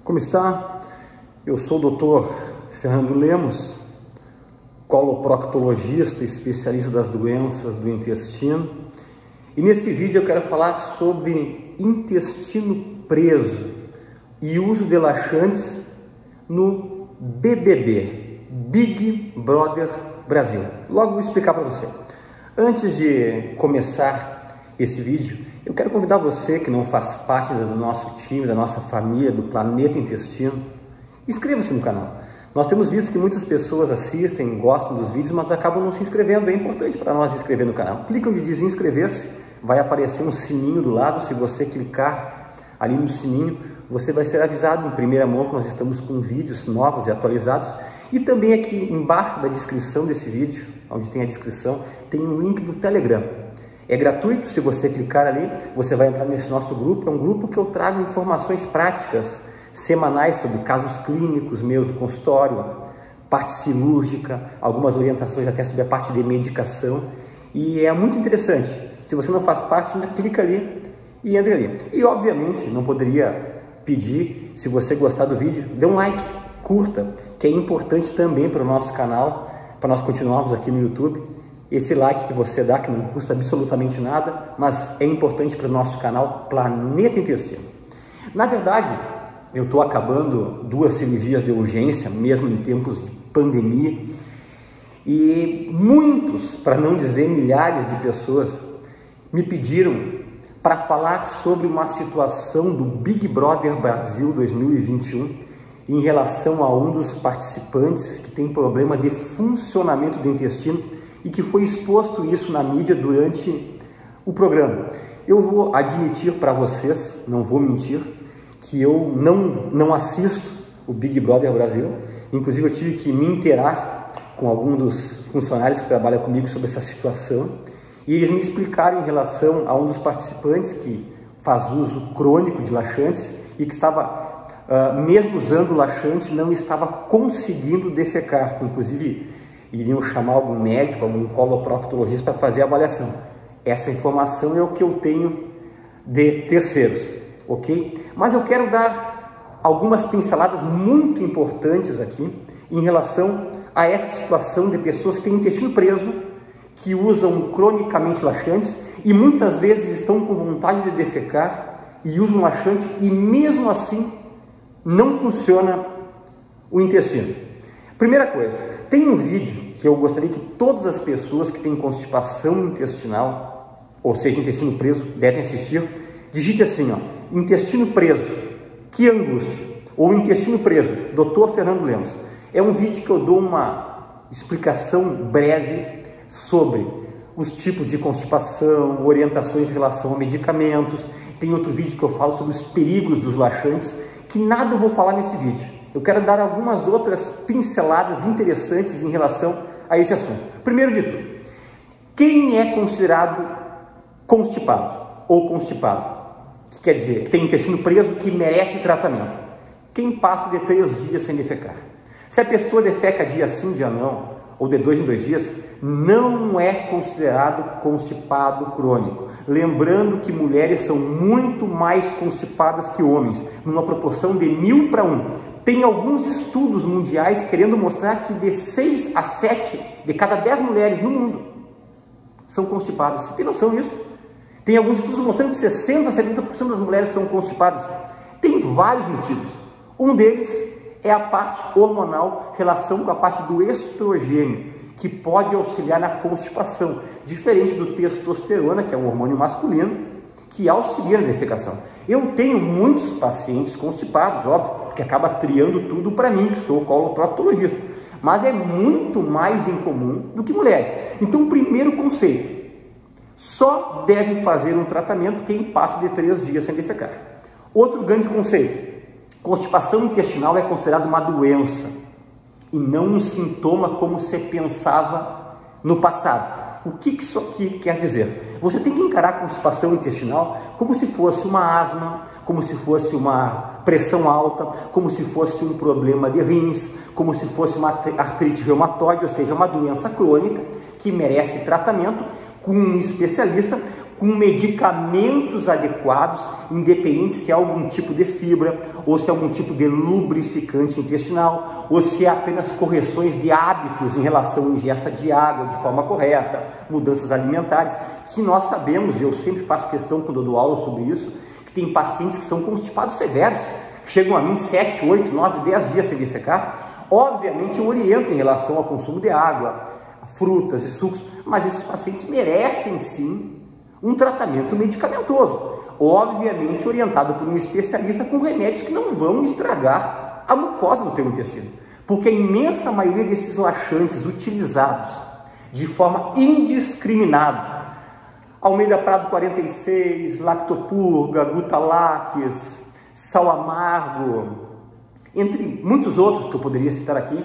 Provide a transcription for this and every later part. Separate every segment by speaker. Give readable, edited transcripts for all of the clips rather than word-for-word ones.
Speaker 1: Como está? Eu sou o Dr. Fernando Lemos, coloproctologista, especialista das doenças do intestino. E neste vídeo eu quero falar sobre intestino preso e uso de laxantes no BBB, Big Brother Brasil. Logo vou explicar para você. Antes de começar esse vídeo, eu quero convidar você que não faz parte do nosso time, da nossa família, do Planeta Intestino, inscreva-se no canal. Nós temos visto que muitas pessoas assistem, gostam dos vídeos, mas acabam não se inscrevendo. É importante para nós se inscrever no canal. Clica onde diz inscrever-se, vai aparecer um sininho do lado. Se você clicar ali no sininho, você vai ser avisado em primeira mão que nós estamos com vídeos novos e atualizados. E também aqui embaixo da descrição desse vídeo, onde tem a descrição, tem um link do Telegram. É gratuito, se você clicar ali, você vai entrar nesse nosso grupo. É um grupo que eu trago informações práticas, semanais sobre casos clínicos meus do consultório, parte cirúrgica, algumas orientações até sobre a parte de medicação. E é muito interessante. Se você não faz parte, ainda clica ali e entra ali. E obviamente, não poderia pedir, se você gostar do vídeo, dê um like, curta, que é importante também para o nosso canal, para nós continuarmos aqui no YouTube. Esse like que você dá, que não custa absolutamente nada, mas é importante para o nosso canal Planeta Intestino. Na verdade, eu estou acabando 2 cirurgias de urgência, mesmo em tempos de pandemia, e muitos, para não dizer milhares de pessoas, me pediram para falar sobre uma situação do Big Brother Brasil 2021 em relação a um dos participantes que tem problema de funcionamento do intestino e que foi exposto isso na mídia durante o programa. Eu vou admitir para vocês, não vou mentir, que eu não assisto o Big Brother Brasil. Inclusive eu tive que me inteirar com algum dos funcionários que trabalham comigo sobre essa situação, e eles me explicaram em relação a um dos participantes que faz uso crônico de laxantes e que estava, mesmo usando o laxante, não estava conseguindo defecar, inclusive iriam chamar algum médico, algum coloproctologista para fazer a avaliação. Essa informação é o que eu tenho de terceiros, ok? Mas eu quero dar algumas pinceladas muito importantes aqui em relação a essa situação de pessoas que têm intestino preso, que usam cronicamente laxantes e muitas vezes estão com vontade de defecar e usam laxante e mesmo assim não funciona o intestino. Primeira coisa, tem um vídeo que eu gostaria que todas as pessoas que têm constipação intestinal, ou seja, intestino preso, devem assistir. Digite assim, ó, intestino preso, que angústia, ou intestino preso, Dr. Fernando Lemos. É um vídeo que eu dou uma explicação breve sobre os tipos de constipação, orientações em relação a medicamentos. Tem outro vídeo que eu falo sobre os perigos dos laxantes, que nada eu vou falar nesse vídeo. Eu quero dar algumas outras pinceladas interessantes em relação a esse assunto. Primeiro de tudo, quem é considerado constipado ou constipado? Que quer dizer, que tem intestino preso, que merece tratamento. Quem passa de 3 dias sem defecar. Se a pessoa defeca dia sim, dia não, ou de 2 em 2 dias, não é considerado constipado crônico. Lembrando que mulheres são muito mais constipadas que homens, numa proporção de 1000 para 1. Tem alguns estudos mundiais querendo mostrar que de 6 a 7 de cada 10 mulheres no mundo são constipadas. Você tem noção disso? Tem alguns estudos mostrando que 60 a 70% das mulheres são constipadas. Tem vários motivos. Um deles é a parte hormonal, relação com a parte do estrogênio, que pode auxiliar na constipação, diferente do testosterona, que é um hormônio masculino, que auxilia na defecação. Eu tenho muitos pacientes constipados, óbvio, que acaba triando tudo para mim, que sou coloproctologista, mas é muito mais incomum do que mulheres. Então, o primeiro conceito, só deve fazer um tratamento quem passa de 3 dias sem defecar. Outro grande conceito, constipação intestinal é considerada uma doença e não um sintoma como se pensava no passado. O que isso aqui quer dizer? Você tem que encarar a constipação intestinal como se fosse uma asma, como se fosse uma pressão alta, como se fosse um problema de rins, como se fosse uma artrite reumatoide, ou seja, uma doença crônica que merece tratamento com um especialista, com medicamentos adequados, independente se é algum tipo de fibra, ou se é algum tipo de lubrificante intestinal, ou se é apenas correções de hábitos em relação à ingesta de água de forma correta, mudanças alimentares, que nós sabemos, e eu sempre faço questão quando eu dou aula sobre isso, que tem pacientes que são constipados severos, que chegam a mim 7, 8, 9, 10 dias sem defecar. Obviamente eu oriento em relação ao consumo de água, frutas e sucos, mas esses pacientes merecem sim um tratamento medicamentoso, obviamente orientado por um especialista com remédios que não vão estragar a mucosa do teu intestino, porque a imensa maioria desses laxantes utilizados de forma indiscriminada, Almeida Prado 46, Lactopurga, Gutalax, Sal Amargo, entre muitos outros que eu poderia citar aqui,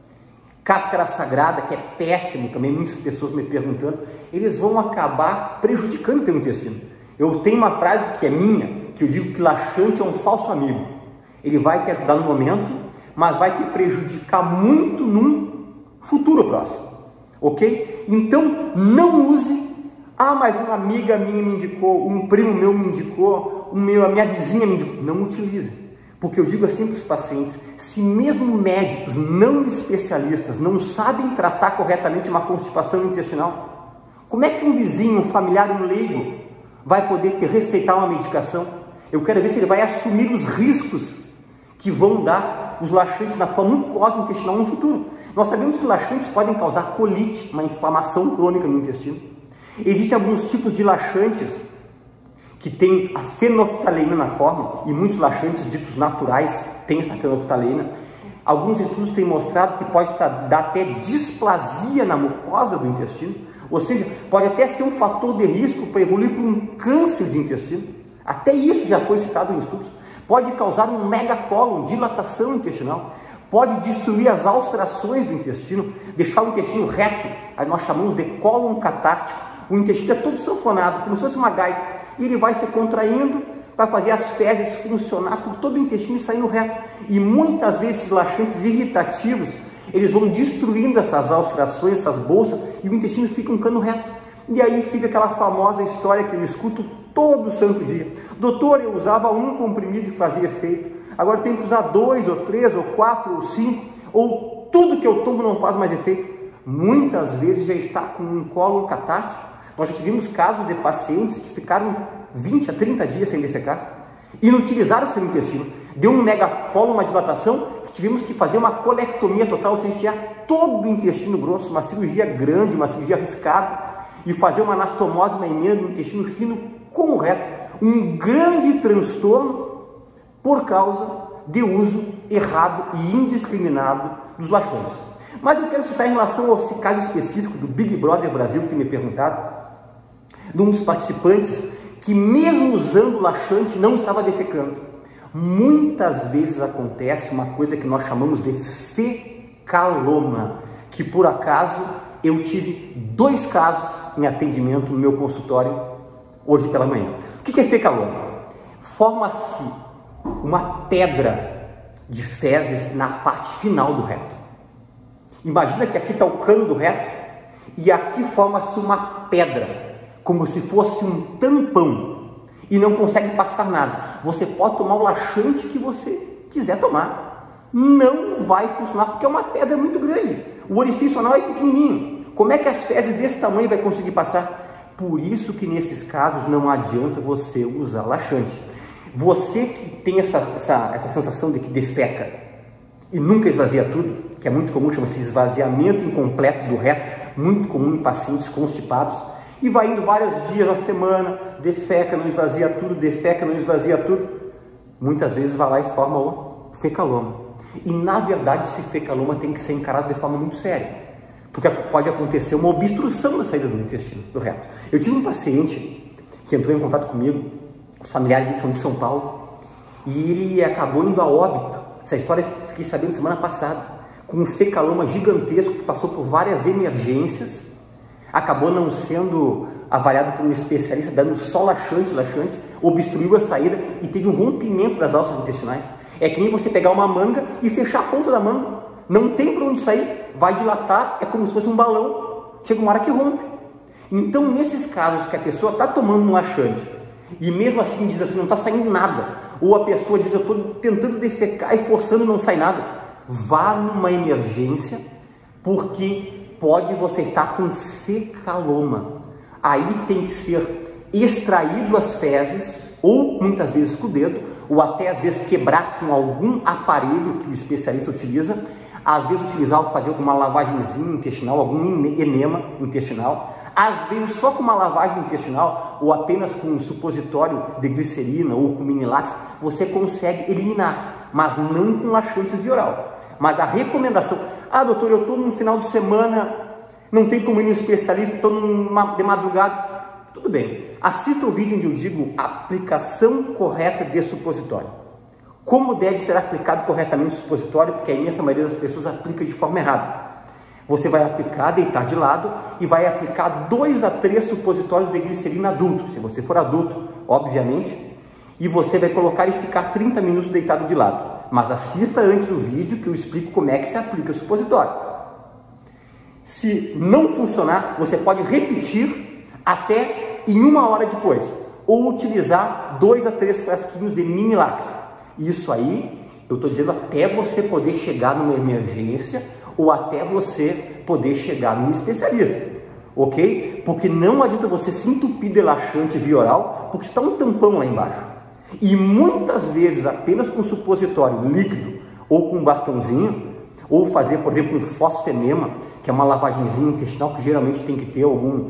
Speaker 1: Cáscara Sagrada, que é péssimo também, muitas pessoas me perguntando, eles vão acabar prejudicando o teu intestino. Eu tenho uma frase que é minha, que eu digo que laxante é um falso amigo. Ele vai te ajudar no momento, mas vai te prejudicar muito num futuro próximo, ok? Então, não use, mas uma amiga minha me indicou, um primo meu me indicou, a minha vizinha me indicou. Não utilize. Porque eu digo assim para os pacientes, se mesmo médicos não especialistas não sabem tratar corretamente uma constipação intestinal, como é que um vizinho, um familiar, um leigo vai poder receitar uma medicação? Eu quero ver se ele vai assumir os riscos que vão dar os laxantes na tua mucosa intestinal no futuro. Nós sabemos que laxantes podem causar colite, uma inflamação crônica no intestino. Existem alguns tipos de laxantes que tem a fenolftaleína na forma, e muitos laxantes ditos naturais têm essa fenolftaleína. Alguns estudos têm mostrado que pode dar até displasia na mucosa do intestino, ou seja, pode até ser um fator de risco para evoluir para um câncer de intestino. Até isso já foi citado em estudos. Pode causar um megacólon, dilatação intestinal, pode destruir as alstrações do intestino, deixar o intestino reto, aí nós chamamos de cólon catártico. O intestino é todo sanfonado, como se fosse uma gaita, e ele vai se contraindo para fazer as fezes funcionar por todo o intestino e saindo reto. E muitas vezes esses laxantes irritativos, eles vão destruindo essas alstrações, essas bolsas, e o intestino fica um cano reto. E aí fica aquela famosa história que eu escuto todo santo dia. Doutor, eu usava um comprimido e fazia efeito. Agora eu tenho que usar 2, ou 3, ou 4, ou 5, ou tudo que eu tomo não faz mais efeito. Muitas vezes já está com um cólon catártico. Nós já tivemos casos de pacientes que ficaram 20 a 30 dias sem defecar, inutilizaram o seu intestino, deu um megacólon, uma dilatação, que tivemos que fazer uma colectomia total, ou seja, tirar todo o intestino grosso, uma cirurgia grande, uma cirurgia arriscada, e fazer uma anastomose, uma emenda do intestino fino correto. Um grande transtorno por causa de uso errado e indiscriminado dos laxantes. Mas eu quero citar em relação a esse caso específico do Big Brother Brasil, que tem me perguntado, de um dos participantes que mesmo usando laxante não estava defecando. Muitas vezes acontece uma coisa que nós chamamos de fecaloma, que por acaso eu tive 2 casos em atendimento no meu consultório hoje pela manhã. O que é fecaloma? Forma-se uma pedra de fezes na parte final do reto. Imagina que aqui está o cano do reto e aqui forma-se uma pedra, como se fosse um tampão, e não consegue passar nada. Você pode tomar o laxante que você quiser tomar, não vai funcionar, porque é uma pedra muito grande, o orifício anal é pequenininho. Como é que as fezes desse tamanho vai conseguir passar? Por isso que nesses casos não adianta você usar laxante. Você que tem essa sensação de que defeca e nunca esvazia tudo, que é muito comum, chama-se esvaziamento incompleto do reto, muito comum em pacientes constipados, e vai indo vários dias na semana, defeca, não esvazia tudo, defeca, não esvazia tudo. Muitas vezes vai lá e forma o fecaloma. E na verdade esse fecaloma tem que ser encarado de forma muito séria, porque pode acontecer uma obstrução na saída do intestino, do reto. Eu tive um paciente que entrou em contato comigo, os familiares são de São Paulo, e ele acabou indo a óbito. Essa história eu fiquei sabendo semana passada, com um fecaloma gigantesco que passou por várias emergências, acabou não sendo avaliado por um especialista, dando só laxante, obstruiu a saída e teve um rompimento das alças intestinais. É que nem você pegar uma manga e fechar a ponta da manga, não tem para onde sair, vai dilatar, é como se fosse um balão, chega uma hora que rompe. Então, nesses casos que a pessoa está tomando um laxante e mesmo assim diz assim, não está saindo nada, ou a pessoa diz, eu estou tentando defecar e forçando e não sai nada, vá numa emergência, porque pode você estar com fecaloma. Aí tem que ser extraído as fezes, ou muitas vezes com o dedo, ou até às vezes quebrar com algum aparelho que o especialista utiliza, às vezes utilizar, fazer alguma lavagemzinha intestinal, algum enema intestinal, às vezes só com uma lavagem intestinal ou apenas com um supositório de glicerina ou com Minilax, você consegue eliminar, mas não com laxantes via oral. Mas a recomendação, doutor, eu estou no final de semana, não tem como ir no especialista, estou de madrugada, tudo bem, assista o vídeo onde eu digo aplicação correta de supositório. Como deve ser aplicado corretamente o supositório, porque a imensa maioria das pessoas aplica de forma errada. Você vai aplicar, deitar de lado e vai aplicar 2 a 3 supositórios de glicerina adulto, se você for adulto, obviamente, e você vai colocar e ficar 30 minutos deitado de lado. Mas assista antes do vídeo que eu explico como é que se aplica o supositório. Se não funcionar, você pode repetir até em 1 hora depois, ou utilizar 2 a 3 frasquinhos de Minilax. Isso aí, eu estou dizendo até você poder chegar numa emergência ou até você poder chegar num especialista, ok? Porque não adianta você se entupir de laxante via oral, porque está um tampão lá embaixo. E muitas vezes, apenas com supositório líquido ou com um bastãozinho, ou fazer, por exemplo, um fosfenema, que é uma lavagenzinha intestinal que geralmente tem que ter algum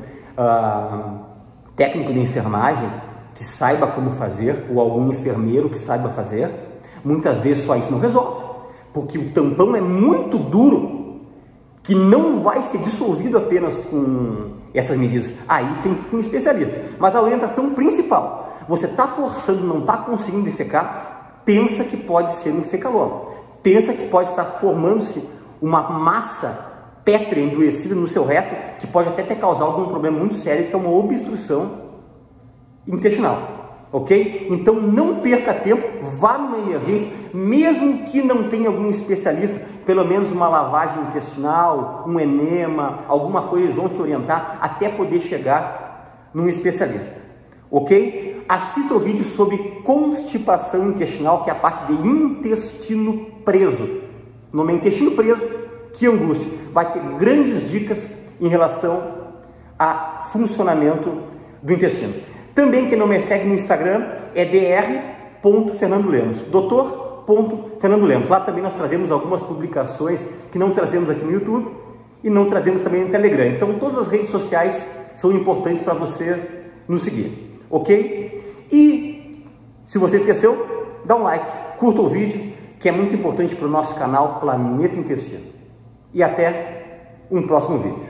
Speaker 1: técnico de enfermagem que saiba como fazer, ou algum enfermeiro que saiba fazer, muitas vezes só isso não resolve, porque o tampão é muito duro, que não vai ser dissolvido apenas com essas medidas. Aí tem que ir com um especialista. Mas a orientação principal, você está forçando, não está conseguindo defecar, pensa que pode ser um fecaloma. Pensa que pode estar formando-se uma massa pétrea endurecida no seu reto, que pode até ter causado algum problema muito sério, que é uma obstrução intestinal. Ok? Então não perca tempo, vá numa emergência, mesmo que não tenha algum especialista, pelo menos uma lavagem intestinal, um enema, alguma coisa, eles vão te orientar até poder chegar num especialista. Ok? Assista o vídeo sobre constipação intestinal, que é a parte de intestino preso. O nome é intestino preso, que angústia. Vai ter grandes dicas em relação a funcionamento do intestino. Também quem não me segue no Instagram é dr.fernandolemos, Dr.Fernando Lemos. Lá também nós trazemos algumas publicações que não trazemos aqui no YouTube e não trazemos também no Telegram. Então todas as redes sociais são importantes para você nos seguir, ok? E se você esqueceu, dá um like, curta o vídeo, que é muito importante para o nosso canal Planeta Intestino. E até um próximo vídeo.